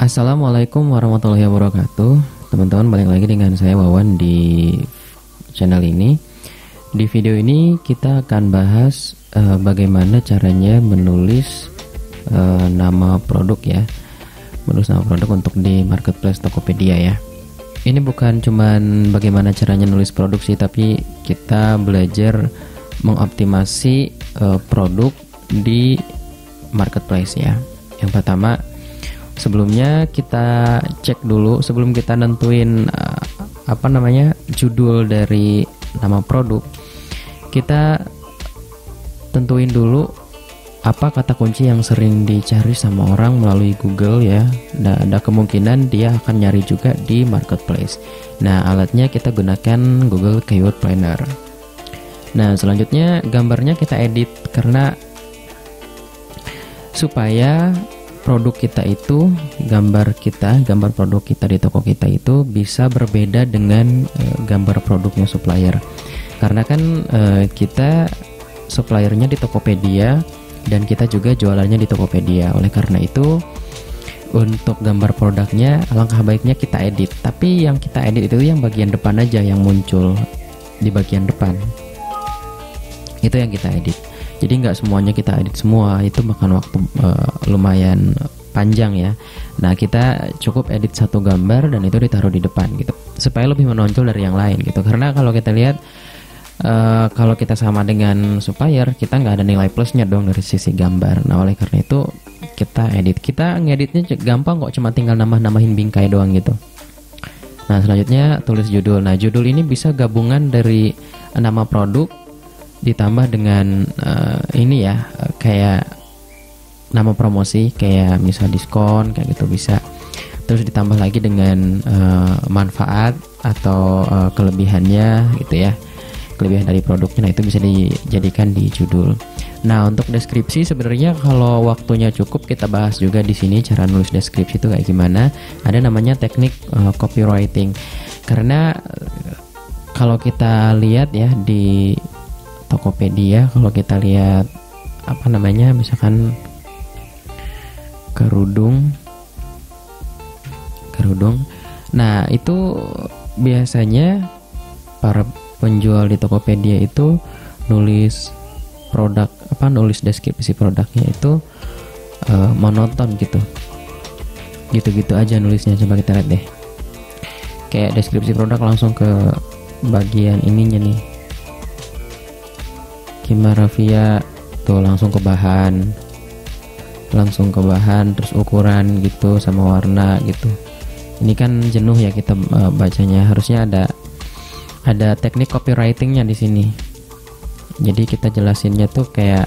Assalamualaikum warahmatullahi wabarakatuh. Teman-teman, balik lagi dengan saya Wawan di channel ini. Di video ini kita akan bahas bagaimana caranya menulis nama produk ya. Menulis nama produk untuk di marketplace Tokopedia ya. Ini bukan cuman bagaimana caranya nulis produk sih, tapi kita belajar mengoptimasi produk di marketplace ya. Yang pertama, sebelumnya kita cek dulu, sebelum kita nentuin judul dari nama produk, kita tentuin dulu apa kata kunci yang sering dicari sama orang melalui Google ya. Nah, ada kemungkinan dia akan nyari juga di marketplace. Nah, alatnya kita gunakan Google Keyword Planner. Nah, selanjutnya gambarnya kita edit karena supaya produk kita itu, gambar produk kita di toko kita itu bisa berbeda dengan gambar produknya supplier. Karena kan kita suppliernya di Tokopedia dan kita juga jualannya di Tokopedia. Oleh karena itu, untuk gambar produknya alangkah baiknya kita edit. Tapi yang kita edit itu yang bagian depan aja, yang muncul di bagian depan. Itu yang kita edit. Jadi nggak semuanya kita edit semua, itu makan waktu lumayan panjang ya. Nah, kita cukup edit satu gambar dan itu ditaruh di depan gitu, supaya lebih menonjol dari yang lain gitu. Karena kalau kita lihat kalau kita sama dengan supplier, kita nggak ada nilai plusnya dong dari sisi gambar. Nah, oleh karena itu kita edit. Kita ngeditnya gampang kok, cuma tinggal nambah-nambahin bingkai doang gitu. Nah, selanjutnya tulis judul. Nah, judul ini bisa gabungan dari nama produk ditambah dengan kayak nama promosi, kayak misal diskon kayak gitu bisa. Terus ditambah lagi dengan manfaat atau kelebihannya gitu ya, kelebihan dari produknya. Nah, itu bisa dijadikan di judul. Nah, untuk deskripsi sebenarnya kalau waktunya cukup kita bahas juga di sini cara nulis deskripsi itu kayak gimana. Ada namanya teknik copywriting. Karena kalau kita lihat ya di Tokopedia, kalau kita lihat misalkan kerudung. Nah, itu biasanya para penjual di Tokopedia itu nulis deskripsi produknya itu monoton gitu aja nulisnya. Coba kita lihat deh, kayak deskripsi produk langsung ke bagian ininya nih, Kimarafia tuh, langsung ke bahan, terus ukuran gitu sama warna gitu. Ini kan jenuh ya kita bacanya. Harusnya ada teknik copywritingnya di sini. Jadi kita jelasinnya tuh kayak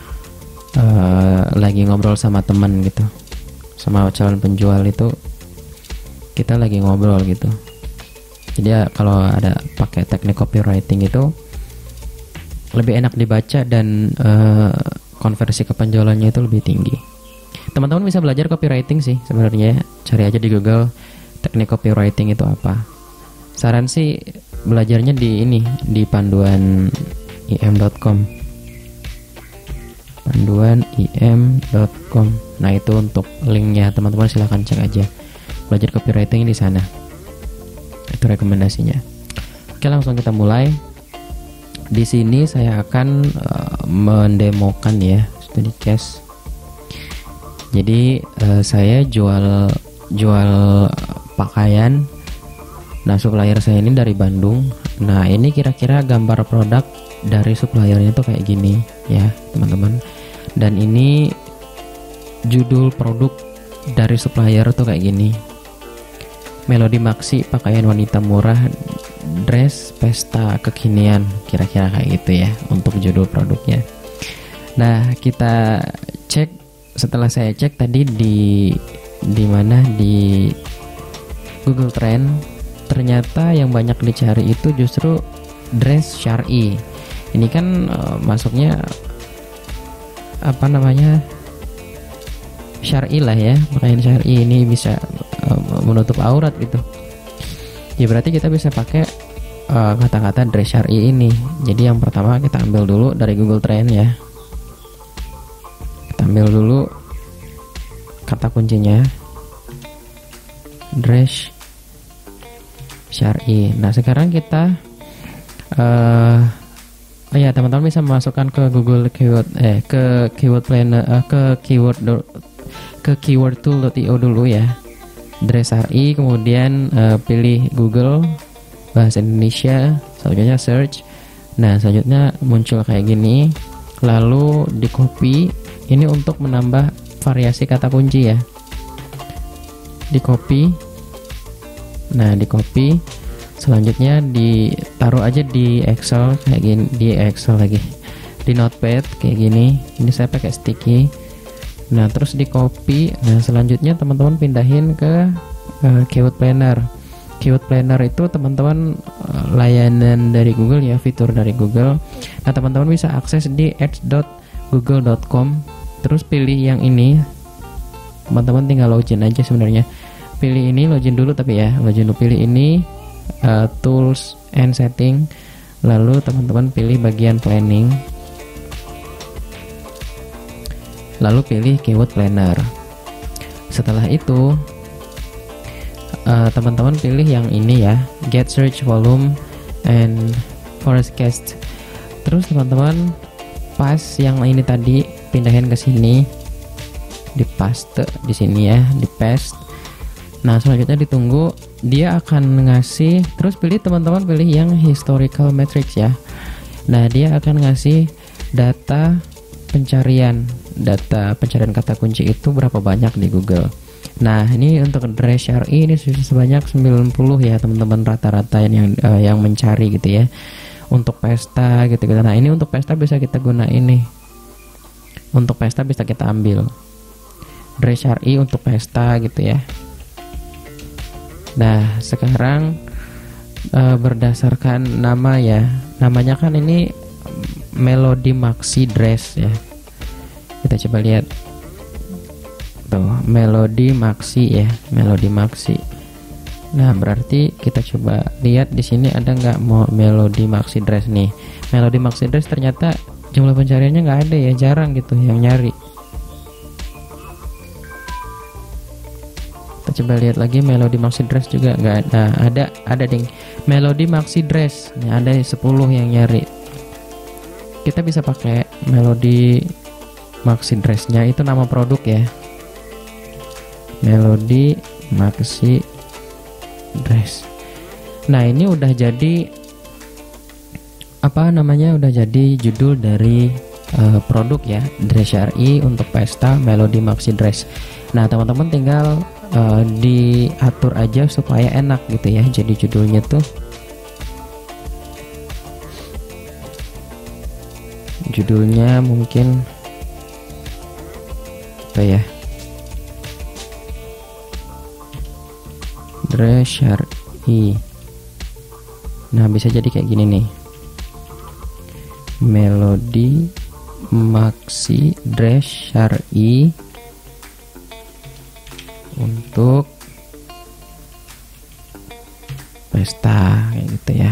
lagi ngobrol sama teman gitu, sama calon penjual itu kita lagi ngobrol gitu. Jadi kalau ada pakai teknik copywriting itu lebih enak dibaca dan konversi ke penjualannya itu lebih tinggi. Teman-teman bisa belajar copywriting sih sebenarnya. Cari aja di Google teknik copywriting itu apa. Saran sih belajarnya di panduanim.com. panduanim.com. Nah, itu untuk linknya, teman-teman silahkan cek aja. Belajar copywriting di sana. Itu rekomendasinya. Oke, langsung kita mulai. Di sini saya akan mendemokan ya studi case. Jadi saya jual pakaian. Nah, supplier saya ini dari Bandung. Nah, ini kira-kira gambar produk dari suppliernya tuh kayak gini ya, teman-teman. Dan ini judul produk dari supplier tuh kayak gini. Melody Maxi, pakaian wanita murah, dress pesta kekinian, kira-kira kayak gitu ya untuk judul produknya. Nah, kita cek. Setelah saya cek tadi di Google Trend, ternyata yang banyak dicari itu justru dress syar'i. Ini kan masuknya syar'i lah ya, pakaian syar'i ini bisa menutup aurat gitu. Ya berarti kita bisa pakai kata-kata dress syar'i ini. Jadi yang pertama kita ambil dulu dari Google Trend ya. Kita ambil dulu kata kuncinya. dress syar'i. Nah sekarang kita ya teman-teman bisa masukkan ke Google keyword ke keyword planner ke keywordtool.io dulu ya, dress syar'i, kemudian pilih Google bahasa Indonesia, selanjutnya search. Nah selanjutnya muncul kayak gini, lalu di copy. Ini untuk menambah variasi kata kunci ya, di copy. Nah di copy, selanjutnya ditaruh aja di Excel kayak gini, di Excel lagi, di Notepad kayak gini. Ini saya pakai sticky. Nah terus di copy. Nah selanjutnya teman-teman pindahin ke keyword planner. Keyword planner itu teman-teman layanan dari Google ya, fitur dari Google. Nah teman-teman bisa akses di ads.google.com. Terus pilih yang ini, teman-teman tinggal login aja sebenarnya. Pilih ini, login dulu tapi ya, login dulu, pilih ini, tools and setting, lalu teman-teman pilih bagian planning, lalu pilih keyword planner. Setelah itu teman-teman pilih yang ini ya, get search volume and forecast. Terus teman-teman pas yang ini tadi, pindahin ke sini, di paste di sini ya, di paste. Nah selanjutnya ditunggu, dia akan ngasih, terus pilih teman-teman pilih yang historical metrics ya. Nah dia akan ngasih data pencarian kata kunci itu berapa banyak di Google. Nah ini untuk dress syar'i ini sebanyak 90 ya teman-teman, rata-rata yang mencari gitu ya. Untuk pesta gitu. Nah ini untuk pesta bisa kita gunain nih. Untuk pesta bisa kita ambil dress syar'i untuk pesta gitu ya. Nah sekarang berdasarkan nama ya, namanya kan ini Melody Maxi Dress ya. Kita coba lihat tuh, Melody Maxi ya, Melody Maxi. Nah berarti kita coba lihat di sini ada nggak Melody Maxi Dress nih. Melody Maxi Dress ternyata jumlah pencariannya nggak ada ya, jarang gitu yang nyari. Kita coba lihat lagi, Melody Maxi Dress juga nggak ada. Ada ding, Melody Maxi Dress, ini ada 10 yang nyari. Kita bisa pakai Melody Maxi Dress-nya, itu nama produk ya, Melody Maxi Dress. Nah ini udah jadi udah jadi judul dari produk ya, dress syar'i untuk pesta Melody Maxi Dress. Nah teman-teman tinggal diatur aja supaya enak gitu ya. Jadi judulnya tuh mungkin apa ya, dress syar'i. Nah bisa jadi kayak gini nih, Melody Maxi Dress syar'i untuk pesta kayak gitu ya.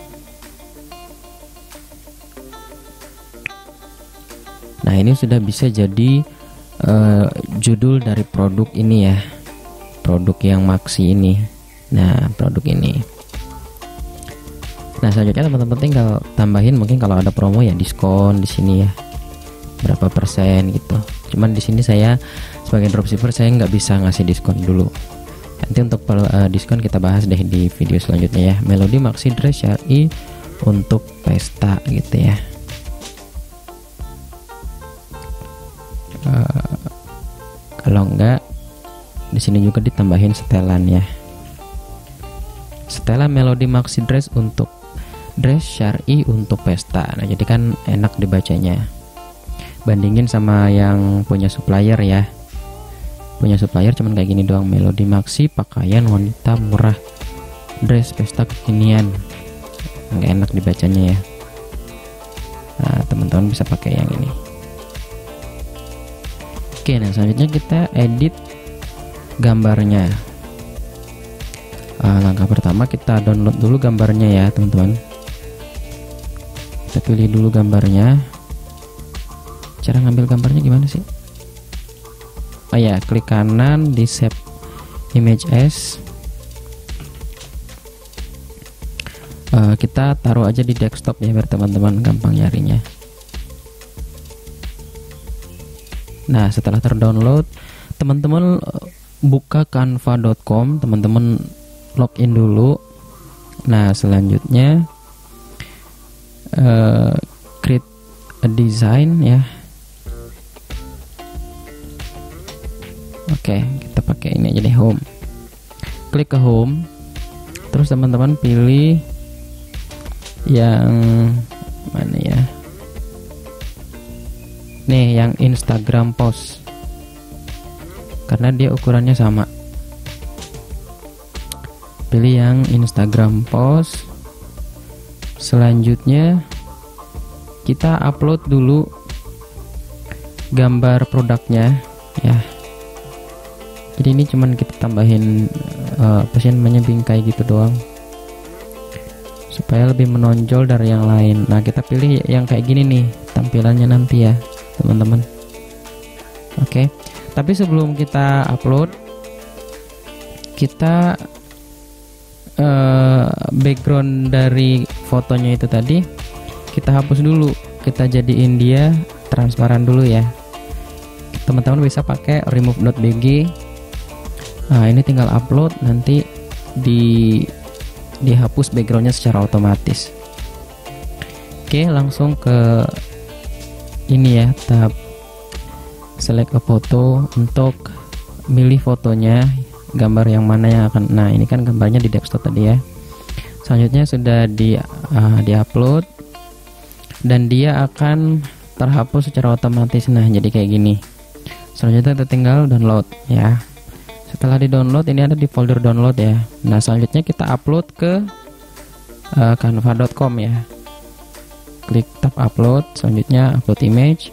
Nah ini sudah bisa jadi judul dari produk ini ya, produk yang maxi ini. Nah produk ini. Nah selanjutnya teman-teman tinggal tambahin, mungkin kalau ada promo ya diskon di sini ya, berapa persen gitu. Cuman di sini saya sebagai dropshipper saya nggak bisa ngasih diskon dulu. Nanti untuk diskon kita bahas deh di video selanjutnya ya. Melody Maxi Dress syar'i untuk pesta gitu ya. Kalau enggak, di sini juga ditambahin setelan ya. Setelan Melody Maxi Dress untuk dress syar'i untuk pesta. Nah jadi kan enak dibacanya. Bandingin sama yang punya supplier ya. Punya supplier cuman kayak gini doang, Melody Maxi pakaian wanita murah, dress pesta kekinian. Nggak enak dibacanya ya. Nah teman-teman bisa pakai yang ini. Oke, nah selanjutnya kita edit gambarnya. Langkah pertama kita download dulu gambarnya ya teman-teman. Kita pilih dulu gambarnya. Cara ngambil gambarnya gimana sih? Oh ya, klik kanan di save image as. kita taruh aja di desktop ya biar teman-teman gampang nyarinya. Nah, setelah terdownload, teman-teman buka canva.com, teman-teman login dulu. Nah, selanjutnya create a design ya. Oke, kita pakai ini aja deh, home. Klik ke home, terus teman-teman pilih yang mana ya? Nih, yang Instagram post, karena dia ukurannya sama. Pilih yang Instagram post. Selanjutnya kita upload dulu gambar produknya ya. Jadi ini cuman kita tambahin apa sih namanya, bingkai gitu doang, supaya lebih menonjol dari yang lain. Nah, kita pilih yang kayak gini nih tampilannya nanti ya teman-teman. Oke, tapi sebelum kita upload, kita background dari fotonya itu tadi kita hapus dulu, kita jadiin dia transparan dulu ya. Teman-teman bisa pakai remove.bg. Nah, ini tinggal upload, nanti dihapus backgroundnya secara otomatis. Oke, langsung ke ini ya, tab select a photo untuk milih fotonya, gambar yang mana yang akan. Nah, ini kan gambarnya di desktop tadi ya. Selanjutnya sudah di-upload dan dia akan terhapus secara otomatis. Nah, jadi kayak gini. Selanjutnya kita tinggal download ya. Setelah di-download, ini ada di folder download ya. Nah, selanjutnya kita upload ke canva.com ya. Klik tab upload, selanjutnya upload image.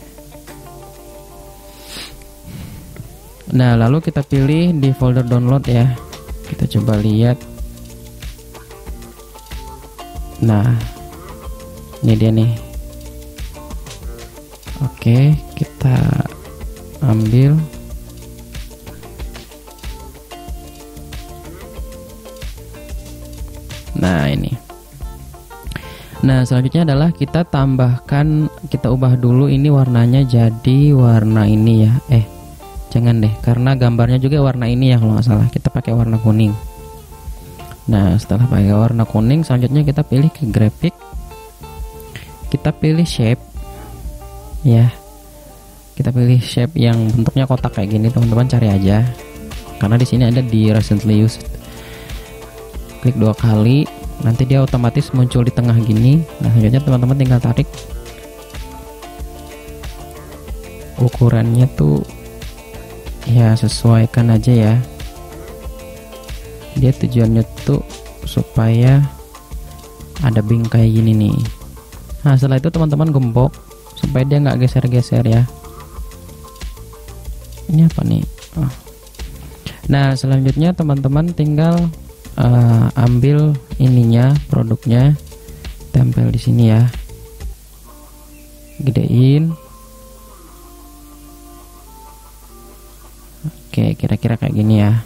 Nah, lalu kita pilih di folder download ya. Kita coba lihat. Nah, ini dia nih. Oke, kita ambil. Nah, ini. Nah, selanjutnya adalah kita tambahkan, kita ubah dulu ini warnanya jadi warna ini ya. Jangan deh, karena gambarnya juga warna ini ya kalau nggak salah. Kita pakai warna kuning. Nah, setelah pakai warna kuning, selanjutnya kita pilih ke grafik. Kita pilih shape ya. Kita pilih shape yang bentuknya kotak kayak gini, teman-teman cari aja. Karena di sini ada di recently used. Klik 2 kali, nanti dia otomatis muncul di tengah gini. Nah, selanjutnya teman-teman tinggal tarik. Ukurannya tuh ya sesuaikan aja ya. Dia tujuannya tuh supaya ada bingkai gini nih. Nah, setelah itu teman-teman gembok supaya dia nggak geser-geser ya. Ini apa nih? Nah, selanjutnya teman-teman tinggal ambil ininya, produknya, tempel di sini ya. Gedein. Oke, kira-kira kayak gini ya.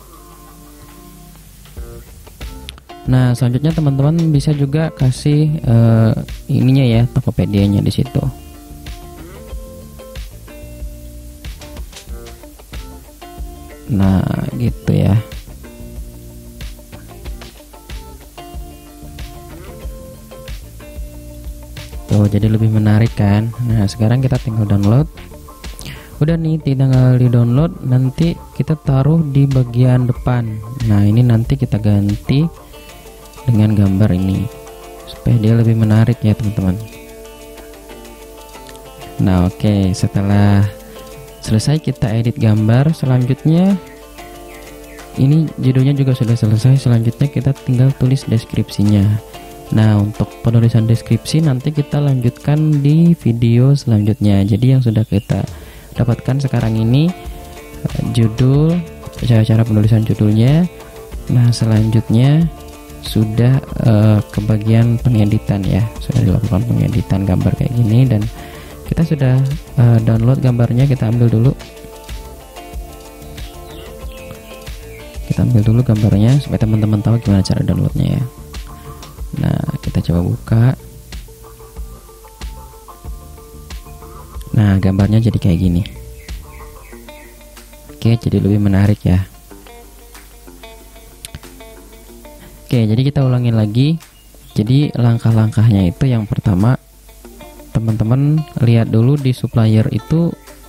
Nah, selanjutnya teman-teman bisa juga kasih ininya ya, Tokopedia-nya di situ. Nah, gitu ya. Tuh, jadi lebih menarik kan. Nah, sekarang kita tinggal download. Udah nih, tinggal di download. Nanti kita taruh di bagian depan. Nah, ini nanti kita ganti dengan gambar ini supaya dia lebih menarik ya teman-teman. Nah, oke, setelah selesai kita edit gambar, selanjutnya ini judulnya juga sudah selesai. Selanjutnya kita tinggal tulis deskripsinya. Nah, untuk penulisan deskripsi nanti kita lanjutkan di video selanjutnya. Jadi yang sudah kita dapatkan sekarang ini judul, cara penulisan judulnya. Nah, selanjutnya sudah ke bagian pengeditan ya. Sudah dilakukan pengeditan gambar kayak gini dan kita sudah download gambarnya. Kita ambil dulu. Kita ambil dulu gambarnya supaya teman-teman tahu gimana cara downloadnya ya. kita coba buka. Nah, gambarnya jadi kayak gini. Oke, jadi lebih menarik ya. Oke, jadi kita ulangin lagi. Jadi langkah-langkahnya itu yang pertama, teman-teman lihat dulu di supplier itu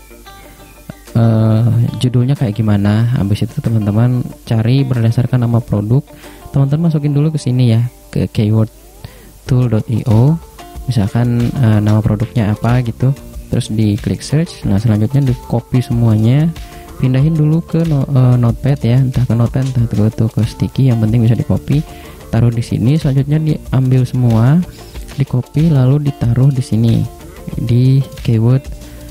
judulnya kayak gimana. Habis itu teman-teman cari berdasarkan nama produk. Teman-teman masukin dulu ke sini ya, ke keywordtool.io. Misalkan nama produknya apa gitu. Terus di klik search. Nah, selanjutnya di copy semuanya, pindahin dulu ke notepad ya, entah ke notepad entah ke sticky, yang penting bisa di copy, taruh di sini. Selanjutnya diambil semua, di copy lalu ditaruh di sini di keyword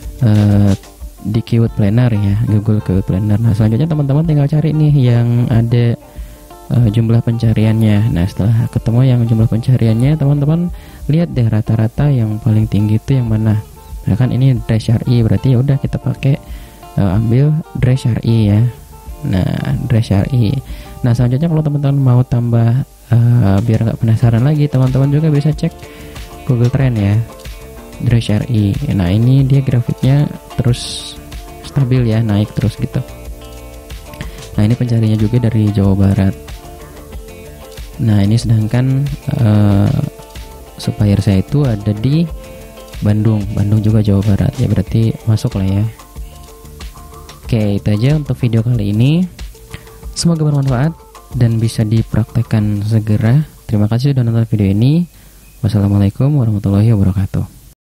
planner ya, Google Keyword Planner. Nah, selanjutnya teman-teman tinggal cari nih yang ada jumlah pencariannya. Nah, setelah ketemu yang jumlah pencariannya, teman-teman lihat deh rata-rata yang paling tinggi itu yang mana. Nah, kan ini dress syari, berarti ya udah kita pakai ambil dress syari ya. Nah, dress syari. Nah, selanjutnya kalau teman-teman mau tambah biar nggak penasaran lagi, teman-teman juga bisa cek Google Trend ya, dress syari. Nah, ini dia grafiknya terus stabil ya, naik terus gitu. Nah, ini pencariannya juga dari Jawa Barat. Nah, ini sedangkan supplier saya itu ada di Bandung juga Jawa Barat ya, berarti masuk lah ya. Oke, itu aja untuk video kali ini. Semoga bermanfaat dan bisa dipraktekkan segera. Terima kasih sudah nonton video ini. Wassalamualaikum warahmatullahi wabarakatuh.